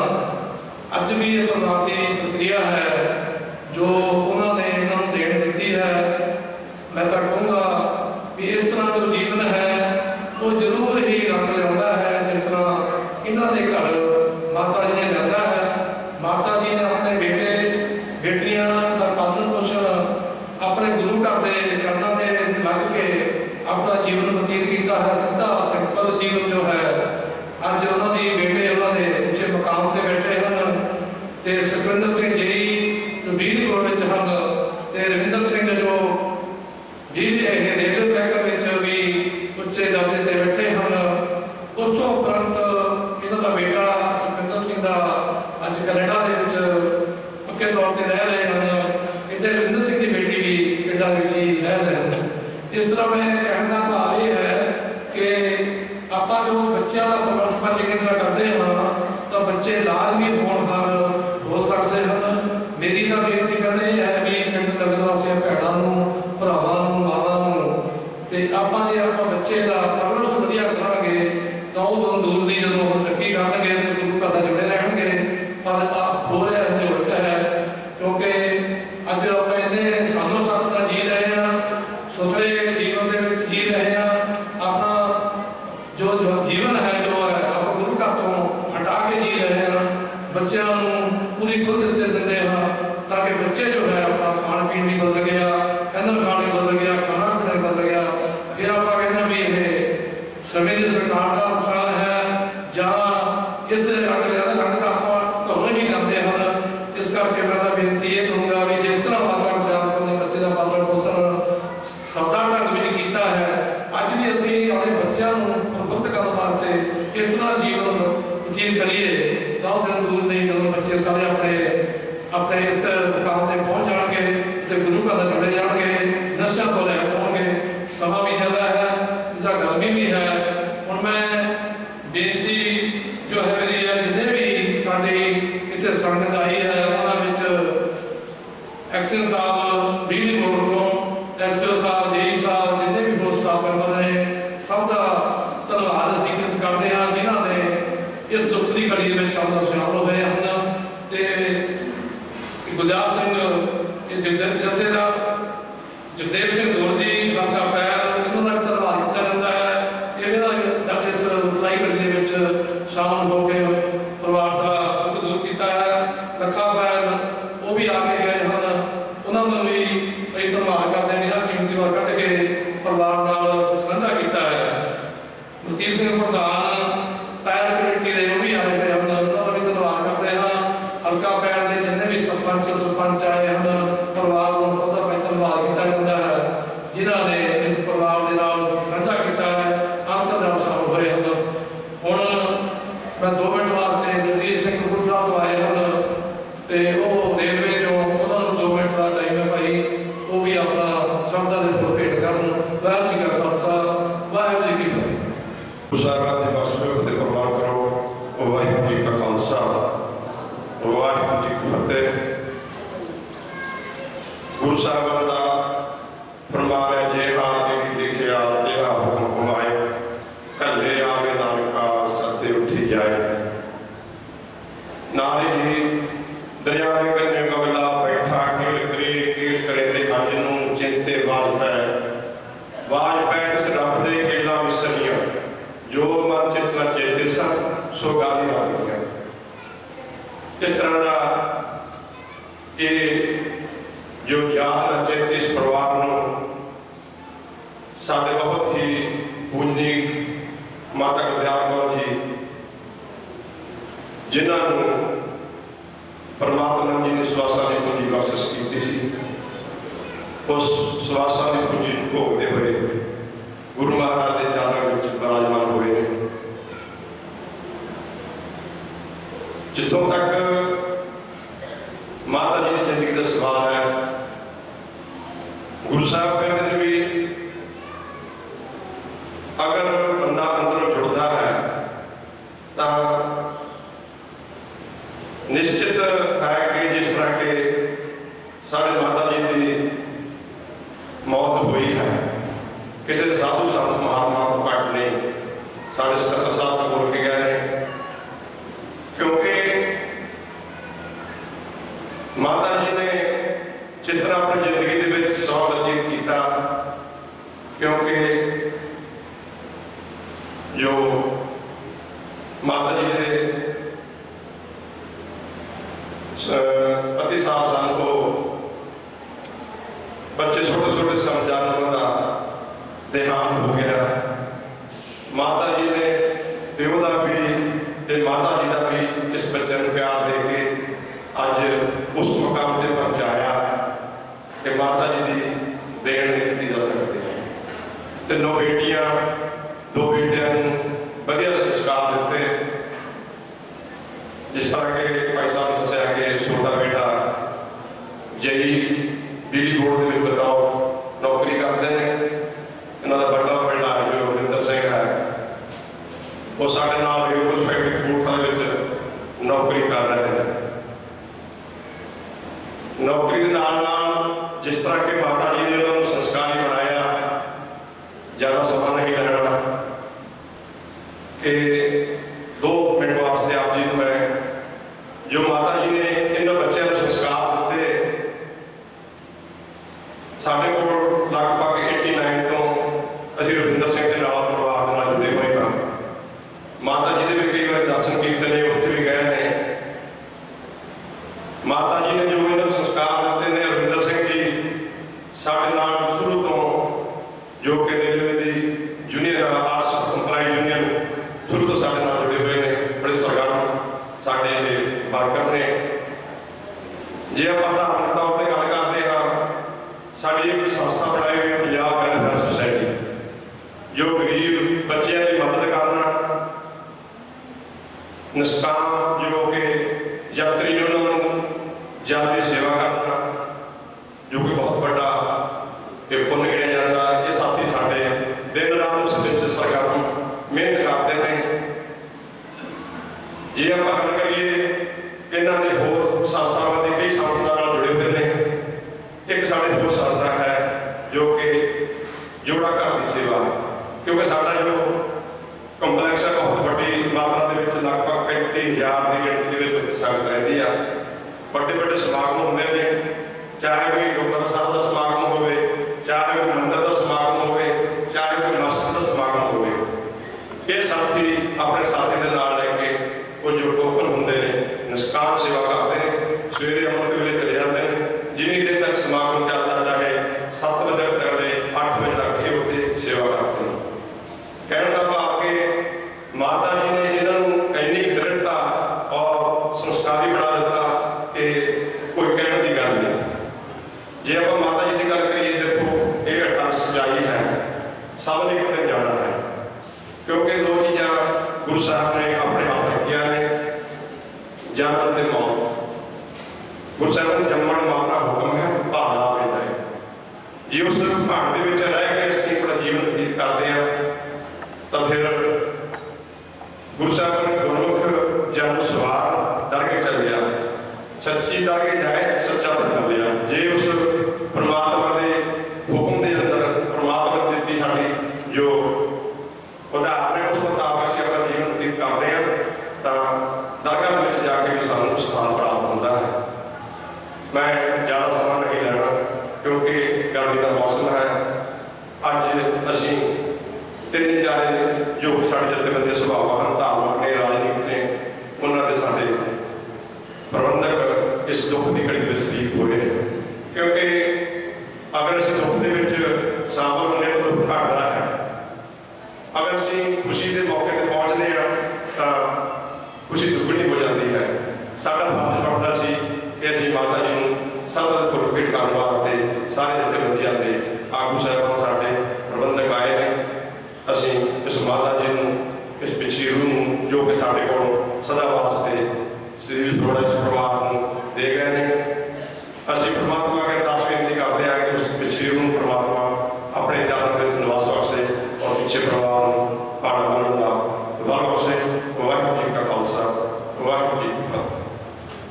ਖਾਣਾ ਅੱਜ ਵੀ ਇਹ ਪਰਿਵਾਰ ਦੀ ਪ੍ਰਕਿਰਿਆ ਹੈ ਜੋ ਉਹਨਾਂ ਨੇ ਇਹਨਾਂ ਨੂੰ ਦੇਣ ਦਿੱਤੀ ਹੈ। ਮੈਂ ਤਾਂ ਕਹੂੰਗਾ ਵੀ ਇਸ ਤਰ੍ਹਾਂ ਜੋ ਜੀਵਨ ਹੈ ਉਹ ਜ਼ਰੂਰ ਹੀ ਰੰਗ ਲਿਆਉਂਦਾ ਹੈ ਜਿਸ ਤਰ੍ਹਾਂ ਇਹਨਾਂ ਦੇ ਘਰ ਮਾਤਾ ਜੀ ਨੇ ਲਿਆਂਦਾ ਹੈ। ਮਾਤਾ ਜੀ ਨੇ ਆਪਣੇ ਬੇਟੇ ਬੇਟੀਆਂ ਦਾ ਪਾਲਣ ਪੋਸ਼ਣ ਆਪਣੇ ਗੁਰੂ ਘਰ ਦੇ ਚਰਨਾਂ ਦੇ ਲੱਗ ਕੇ ਆਪਣਾ ਜੀਵਨ ਬਤੀਤ ਕੀਤਾ ਹੈ। ਸਿੱਧਾ ਸਿੰਪਲ ਜੀਵਨ ਜੋ ਹੈ ਅੱਜ ਉਹਨਾਂ ਦੀ ਬੇਟੇ ਉਹਨਾਂ ਦੇ ਉੱਚੇ ਮੁਕਾਮ ਤੇ ਬੈਠੇ ਹਨ ਤੇ ਸੁਖਵਿੰਦਰ ਸਿੰਘ ਜੀ ਜੋ ਬੀਰਪੁਰ ਵਿੱਚ ਹਨ ਤੇ ਰਵਿੰਦਰ ਸਿੰਘ ਜੋ ਬੀਜ ਰੇਲਵੇ ਬੈਂਕ ਵਿੱਚ ਵੀ ਉੱਚੇ ਦਰਜੇ ਤੇ ਬੈਠੇ ਹਨ। ਉਸ ਤੋਂ ਉਪਰੰਤ ਇਹਨਾਂ ਦਾ ਬੇਟਾ ਸੁਖਵਿੰਦਰ ਸਿੰਘ ਦਾ ਅੱਜ ਕੈਨੇਡਾ ਦੇ ਵਿੱਚ ਪੱਕੇ ਤੌਰ ਤੇ ਰਹਿ ਰਹੇ ਹਨ। ਇੱਥੇ ਰਵਿੰਦਰ ਸਿੰਘ ਦੀ ਬੇਟੀ ਵੀ ਕੈਨੇਡਾ ਵਿੱਚ ਹੀ ਰਹਿ ਰਹੇ ਹਨ। ਇਸ ਤਰ੍ਹਾਂ ਮੈਂ ਕਹਿਣ ਦਾ ਭਾਵ ਇਹ ਹੈ ਕਿ ਆਪਾਂ ਜੋ ਬੱਚਿਆਂ ਦਾ ਪਰਵਰਿਸ਼ ਚੰਗੀ ਤਰ੍ਹਾਂ ਕਰਦੇ ਹਾਂ ਤਾਂ ਬੱਚੇ ਲਾਜ਼ਮੀ ਹੋਣਹਾਰ ਹੋ ਸਕਦੇ ਹਨ। ਮੇਰੀ ਤਾਂ ਬੇਨਤੀ ਕਰਨੀ ਇਹ ਹੈ ਵੀ ਪਿੰਡ ਨਗਰ ਵਾਸੀਆਂ ਭੈਣਾਂ ਨੂੰ, ਭਰਾਵਾਂ ਨੂੰ, ਮਾਵਾਂ ਨੂੰ ਤੇ ਆਪਾਂ ਜੇ ਆਪਾਂ ਬੱਚੇ ਦਾ ਪਰਵਰਿਸ਼ ਵਧੀਆ ਕਰਾਂਗੇ ਤਾਂ ਉਹ ਦੂਰ ਦੀ ਜਦੋਂ ਉਹ ਤਰੱਕੀ ਕਰਨਗੇ ਤੇ ਗੁਰੂ ਘਰ ਨਾਲ ਜੁੜੇ ਰਹਿਣਗੇ। ਪਰ ਆਪ ਹੋ ਰਿਹਾ ਇਹ ਉਲਟ ਹੈ ਕਿਉਂਕਿ ਅੱਜ ਆਪਾਂ ਇੰਨੇ ਸਾਲੋਂ ਸਾਲ ਦਾ ਜੀ ਰਹੇ ਹਾਂ, ਸੁਥਰੇ ਜੀਵਨ ਦੇ ਵਿੱਚ ਜੀ ਰਹੇ ਹਾਂ। ਆਪਣਾ ਜੋ ਜੀਵਨ ਹੈ ਜੋ ਹੈ ਆਪਾਂ ਗੁਰੂ ਘਰ ਤੋਂ ਹਟਾ ਕੇ ਜੀ ਰਹੇ ਹਾਂ। ਬੱਚਿਆਂ ਨੂੰ ਪੂਰੀ ਖੁੱਲ੍ਹ ਦਿੱਤੇ ਦਿੰਦੇ ਹਾਂ ਤਾਂ ਕਿ ਬੱਚੇ ਜੋ ਹੈ ਆਪਣਾ ਖਾਣ ਪੀਣ ਵੀ ਬਦਲ ਗਿਆ, ਇਹਨਾਂ ਖਾਣ ਵੀ ਬਦਲ ਗਿਆ, ਖਾਣਾ ਪੀਣਾ ਵੀ ਬਦਲ ਗਿਆ। ਫਿਰ ਆਪਾਂ ਕਹਿੰਦੇ ਵੀ ਇਹ ਸਮੇਂ ਦੀ ਸਰਕਾਰ ਦਾ ਨੁਕਸਾਨ ਹੈ ਜਾਂ ਇਸ ਰੰਗ ਲਿਆ ਰੰਗ ਦਾ ਆਪਾਂ ਘਰੋਂ ਹੀ ਕਰਦੇ ਹਨ। ਇਸ ਕਰਕੇ ਮੈਂ ਤਾਂ ਬੇਨਤੀ ਇਹ ਕਰੂੰਗਾ ਵੀ ਜਿਸ ਤਰ੍ਹਾਂ ਵਾਤਾਵਰਨ ਅਧਿਆਪਕ ਨੇ ਬੱਚੇ ਦਾ ਪਾਲਣ ਪੋਸ਼ਣ ਸਾਦਾ ਢੰਗ ਵਿੱਚ ਕੀਤਾ ਹੈ, ਅੱਜ ਵੀ ਅਸੀਂ ਆਪਣੇ ਬੱਚਿਆਂ ਨੂੰ ਪ੍ਰਬੁੱਧ ਕਰਨ ਵਾਸਤੇ ਇਸ ਤਰ੍ਹਾਂ ਜੀਵਨ ਬਤੀਤ ਕਰੀਏ ਤਾਂ ਉਹ ਦਿਨ ਦੂਰ ਨਹੀਂ ਜਦੋਂ ਬੱਚੇ ਸਾਰੇ ਆਪਣੇ ਆਪਣੇ ਇਸ ਮੁਕਾਮ ਤੇ ਪਹੁੰਚ ਜਾਣਗੇ ਤੇ ਗੁਰੂ ਘਰ ਨਾਲ ਜੁੜੇ ਜਾਣਗੇ, ਨਸ਼ਿਆਂ ਤੋਂ ਲੈ ਹੋਣਗੇ। ਸਮਾਂ ਵੀ ਜ਼ਿਆਦਾ ਹੈ ਜਾਂ ਗਰਮੀ ਵੀ ਹੈ। ਹੁਣ ਮੈਂ ਬੇਨਤੀ ਜੋ ਹੈ ਮੇਰੀ ਹੈ ਜਿੰਨੇ ਵੀ ਸਾਡੀ ਇੱਥੇ ਸੰਗਤ ਆਈ ਹੈ ਉਹਨਾਂ ਵਿੱਚ ਐਕਸ਼ਨ ਸਾਹਿਬ ਬਿਜਲੀ ਬੋਰਡ ਤੋਂ ਐਸਪੀਓ ਸਾਹਿਬ, ਜੇਈ ਸਾਹਿਬ, ਜਿੰਨੇ ਵੀ ਹੋਰ ਸਟਾਫ ਮੈਂਬਰ ਨੇ ਸਭ ਦਾ ਧੰਨਵਾਦ ਅਸੀਂ ਕਰਦੇ ਹਾਂ ਜਿਨ੍ਹਾਂ ਨੇ ਇਸ ਦੁੱਖ ਦੀ ਘੜੀ ਦੇ ਵਿੱਚ ਆਉਣਾ ਸ਼ਾਮਲ ਹੋਏ ਹਨ। ਤੇ ਗੁਰਦਾਸ ਸਿੰਘ ਜਥੇਦਾਰ ਜਗਦੇਵ ਸਿੰਘ ਗੋਰ ਜੀ ਬਾਬਾ ਫੈਰ ਇਹਨਾਂ ਦਾ ਧੰਨਵਾਦ ਕੀਤਾ ਜਾਂਦਾ ਹੈ। ਇਹਨਾਂ ਦਾ ਇਸ ਲਾਈ ਘੜੀ ਦੇ ਵਿੱਚ ਸ਼ਾਮਲ ਹੋ ਕੇ ਪਰਿਵਾਰ ਦਾ ਦੁੱਖ ਦੂਰ ਕੀਤਾ ਹੈ। ਲੱਖਾ ਫੈਰ ਉਹ ਵੀ ਆ ਕੇ ਗਏ ਹਨ, ਉਹਨਾਂ ਨੂੰ ਵੀ ਅਸੀਂ ਧੰਨਵਾਦ ਕਰਦੇ ਹਾਂ ਜਿਹੜਾ ਕੀਮਤੀ ਵਾਰ ਕੱਢ ਕੇ ਪਰਿਵਾਰ ਨਾਲ ਸਾਂਝਾ ਕੀਤਾ ਹੈ। ਮਲਕੀਤ ਸਿੰਘ ਪ੍ਰਧਾਨ ਪੈਰ ਕਮੇਟੀ ਦੇ ਉਹ ਵੀ ਆਏ ਹੋਏ ਹਨ, ਉਹਨਾਂ ਦਾ ਵੀ ਧੰਨਵਾਦ ਕਰਦੇ ਹਾਂ। ਹਲਕਾ ਪੈਰ ਦੇ ਜਿੰਨੇ ਵੀ ਸਰਪੰਚ ਸਰਪੰਚ ਆਏ ਹਨ ਪਰਿਵਾਰ ਨੂੰ ਸਭ ਦਾ ਪਹਿਲਾਂ ਧੰਨਵਾਦ ਕੀਤਾ ਜਾਂਦਾ ਹੈ ਜਿਨ੍ਹਾਂ ਨੇ ਇਸ ਪਰਿਵਾਰ ਦੇ ਨਾਲ ਸਾਂਝਾ ਕੀਤਾ ਹੈ। ਅੰਤਰਦਾਰ ਸਾਹਿਬ ਹੋਏ ਹਨ। ਹੁਣ ਮੈਂ ਦੋ ਮਿੰਟ ਵਾਸਤੇ ਜਗਜੀਤ ਸਿੰਘ ਗੁਰੂ ਸਾਹਿਬ ਤੋਂ ਆਏ ਹਨ ਤੇ ਉਹ ਰੇਲਵੇ ਚੋਂ ਉਹਨਾਂ ਨੂੰ ਦੋ ਮਿੰਟ ਦਾ ਟਾਈਮ ਹੈ ਭਾਈ, ਉਹ ਵੀ ਆਪਣਾ ਸ਼ਬਦਾਂ ਦੇ ਫੁੱਲ ਭੇਟ ਕਰਨ। ਵਾਹਿਗੁਰੂ ਜੀ ਕਾ ਖਾਲਸਾ, ਵਾਹਿਗੁਰੂ ਜੀ ਕੀ ਫਤਿਹ। ਸਾਹਿਬਾਨ ਦੇ ਬਖਸ਼ਿਸ਼ ਤੇ ਪ੍ਰਵਾਨ ਕਰੋ। ਵਾਹਿਗੁਰੂ ਜੀ ਕਾ ਖਾਲਸਾ, ਵਾਹਿਗੁਰੂ ਜੀ ਕੀ ਫਤਿਹ। ਗੁਰੂ ਸਾਹਿਬਾਨ ਦਾ ਫਰਮਾਨ ਹੈ ਜੇ ਆਪ ਜੀ ਲਿਖਿਆ ਤੇ ਆਪ ਹੁਕਮ ਕਮਾਏ, ਕੱਲੇ ਆਵੇ ਨਾਨਕਾ ਸਤੇ ਉੱਠੀ ਜਾਏ। ਨਾਲੇ ਜੀ ਦਰਿਆ ਦੇ ਕੰਨੇ ਕਬਲਾ ਬੈਠਾ ਕੇ ਕਰੇ ਕੀਲ ਕਰੇ ਤੇ ਅੰਜ ਨੂੰ ਚਿੰਤੇ ਬਾਜ ਪੈ ਬਾਜ ਪੈ ਕਿਸ ਰੱਬ ਦੇ ਕੇਲਾ ਵਿਸਰੀਆਂ ਜੋ ਮਨ ਚਿਤ ਨਾ ਚੇਤੇ ਸਨ ਸੋ ਗਾਲੀ ਆ ਗਈਆਂ। ਇਸ ਤਰ੍ਹਾਂ ਦਾ ਇਹ ਜੋ ਯਾਦ ਰਚੇ ਇਸ ਪਰਿਵਾਰ ਨੂੰ ਸਾਡੇ ਬਹੁਤ ਹੀ ਪੂਜਨੀਕ ਮਾਤਾ ਗੁਰਦਿਆਲ ਕੌਰ ਜੀ ਜਿਨ੍ਹਾਂ ਨੂੰ ਪਰਮਾਤਮਾ ਜੀ ਨੇ ਸਵਾਸਾਂ ਦੀ ਪੂੰਜੀ ਬਖਸ਼ਿਸ਼ ਕੀਤੀ ਸੀ, ਉਸ ਸਵਾਸਾਂ ਦੀ ਪੂੰਜੀ ਨੂੰ ਭੋਗਦੇ ਹੋਏ ਗੁਰੂ ਮਹਾਰਾਜ ਦੇ ਚਰਨਾਂ ਵਿੱਚ ਬਿਰਾਜਮਾਨ ਹੋਏ ਨੇ। ਜਿੱਥੋਂ ਤੱਕ ਮਾਤਾ ਜੀ ਦੀ ਜ਼ਿੰਦਗੀ ਦਾ ਸਵਾਲ ਹੈ, ਗੁਰੂ ਸਾਹਿਬ ਕਹਿੰਦੇ ਨੇ ਵੀ ਅਗਰ ਬੰਦਾ ਅੰਦਰੋਂ ਜੁੜਦਾ ਹੈ ਤਾਂ निश्चित है कि जिस तरह के साढ़े माता जी की मौत हुई है किसी साधु संत महात्मा को घट नहीं साढ़े सकल साहब बोल के गए हैं, क्योंकि माता जी ने जिस तरह अपनी जिंदगी के सौ बतीत किया, क्योंकि जो माता जी ने पति साहब सन को बच्चे छोटे छोटे समझाने का देहांत हो गया। माता जी ने प्यो का भी ते माता जी का भी इस बच्चे को प्यार दे के अज उस मुकाम से पहुंचाया कि माता जी की देन नहीं दी जा सकती है। तीनों बेटियां दो बेटियां बढ़िया संस्कार दिते, जिस तरह के भाई साहब ने दसिया कि छोटा बेटा जेई बिजली बोर्ड के बताओ नौकरी करते हैं, इन्हों का बड़ा बेटा जो रविंदर सिंह है वो साढ़े नाल कुछ फैक्ट्री फूड नौकरी कर रहे हैं। नौकरी के नाल नाल जिस तरह के माता जी ने उन्होंने संस्कारी बनाया, ज्यादा समा नहीं लगना कि दो मिनट वास्ते आप जी मैं जो माता जी ने इन बच्चों को संस्कार दिते, साढ़े को लगभग एटी नाइन तो असी रविंदर सिंह के नाल परिवार के नाल जुड़े हुए हाँ। माता जी ने भी कई बार दर्शन कीर्तन ने उत्थे भी गए हैं। माता जी ने जो इन्होंने संस्कार दिते ने, रविंदर सिंह जी साढ़े नाल शुरू तो जो कि रेलवे की जूनियर आर्ट्स एम्प्लॉय यूनियन शुरू तो साढ़े नाल जुड़े हुए हैं, बड़े सरगर्म साढ़े वर्कर ने। जे आप धार्मिक तौर पर गल करते हाँ, साड़ी एक संस्था बनाई हुई है पंजाब वेलफेयर सोसाइटी, जो गरीब बच्चों की मदद करना, निष्काम जो कि यात्री उन्होंने जाति सेवा करना, जो कि बहुत बड़ा पुण्य गिणिया जाता है। ये साथी साढ़े दिन रात उस सरगर्म मेहनत करते हैं। जे आप गल करिए इन्हों के होर संस्थावां के कई संस्थावां जुड़े हुए हैं। एक साढ़े होर संस्था है जो कि जोड़ा घर की सेवा, क्योंकि साडा जो कंपलैक्स है बहुत बड़ी मात्रा के लगभग पैंती हज़ार की गिनती के संगत रहती है। बड़े बड़े समागम होंगे हैं, चाहे कोई गुरुद्वारा साहब का समागम हो, चाहे कोई मंदिर का समागम हो, चाहे कोई मस्जिद का समागम हो। ये साथी अपने साथी के नाल लेके वो जो टोकन होंगे ने निष्काम सेवा करते हैं, सवेरे अमृत वेले चले जाते हैं। जिन्नी देर तक समागम चलता, चाहे सत्त बजे तक ले अठ बजे तक ये उत्थे सेवा करते हैं। कहने का भाव कि माता जी ने इन्होंने इन्नी दृढ़ता और संस्कारी बना दिता कि कोई कहने की गल नहीं। जे आप माता जी की गल करिए, देखो ये अटल सच्चाई है, सब ने कितने जाना है, क्योंकि दो चीज़ां गुरु साहब ने अपने हाथ रखिया ने, जन्म ते मौत। गुरु साहब ने जम्मण मारना हुक्म है, भाड़ा पैदा है। जे उस भाड़ के रह के असीं अपना जीवन व्यतीत करते हैं तो फिर गुरु साहब ने गुरमुख जन सवार दरगे चल गया, सच्ची दरगे जाए सच्चा धर्म लिया। जे उस परमात्मा के हुक्म के अंदर परमात्मा ने दी साड़ी जो उदाहरण है, उस मुताबिक असीं अपना जीवन व्यतीत करते हैं तो दरगाह में जाके भी सानू स्थान प्राप्त होता है। मैं ज़्यादा समय नहीं लेना क्योंकि गर्मी का मौसम है। अज असी तीन चारे जो साढ़े जथेबंदी सुभाव हैं, धार्मिक ने, राजनीतिक ने, उन्होंने साढ़े प्रबंधक इस दुख की घड़ी में शरीक हुए, क्योंकि अगर इस दुख के शामिल होने तो दुख घटता है। अगर असी खुशी के मौके पर पहुँचते हैं तो खुशी दुगनी हो जाती है। साडा फर्ज बनता सी कि असीं माता जी नूं सब फुल भेट करन वास्ते सारे जथेबंदियां दे आगू साहिबान साडे प्रबंधक आए हैं। असीं इस माता जी नूं, इस पिछली रूह नूं जो कि साडे कोल सदा वास्ते श्री थोड़ा इस परिवार नूं दे गए हैं, असीं परमात्मा अगे अरदास बेनती करते हैं कि उस पिछली रूह नूं परमात्मा अपने जान में निवास बख्शे और पिछले परिवार नूं पाना बनन दा बल बख्शे। वाहिगुरू जी का खालसा, वाहिगुरू जी की फतेह।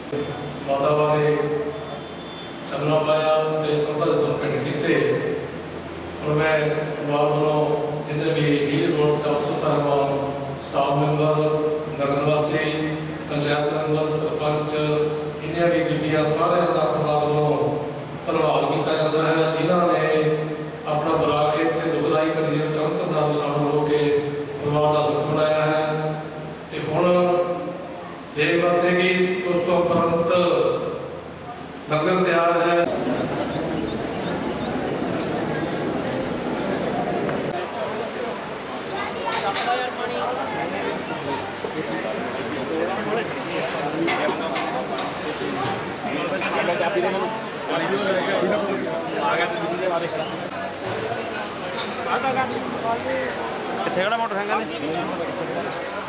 माता बारे चलना पाया तो संपद दर्पण किए और मैं वालों जिन्हें भी हील रोड जासूस साहब स्टाफ मेंबर नगरवासी पंचायत मेंबर सरपंच इन्हें भी बीबियां सारे का वालों धन्यवाद किया जाता है जिन्होंने अपना बुला के इतने दुखदाई घड़ी में चमत्कार शामिल होकर परिवार का दुख मनाया है। हुण देख पाते कि उस तो उपरंत लंगर तैयार है। कितने मोटरसाइकिल